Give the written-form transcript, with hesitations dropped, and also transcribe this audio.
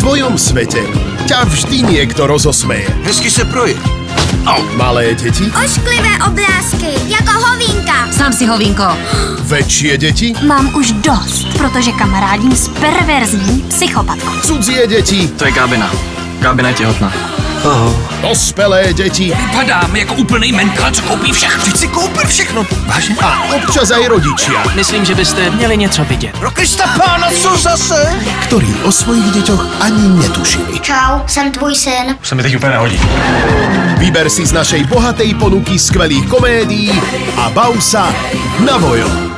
tvojom svete ťa vždy niekto rozosmeje. Hezky se proje. Malé deti, Ošklivé obrázky, jako hovínka. Sám si hovínko. väčšie deti, Mám už dost, protože kamarádím s perverzní psychopatkou. cudzie deti, To je Gábina. Gábina je těhotná. dospelé deti Vypadám jako úplnej mentál, co koupí všechno. Teď si koupil všechno. Vážně? a občas aj rodičia, Myslím, že byste měli něco vidět. Pro Krista pána, co zase? ktorí o svojich deťoch ani netušili. Čau, jsem tvůj syn. Se mi teď úplně nehodí. Vyber si z našej bohatej ponuky skvelých komédií a bav sa na Vojo.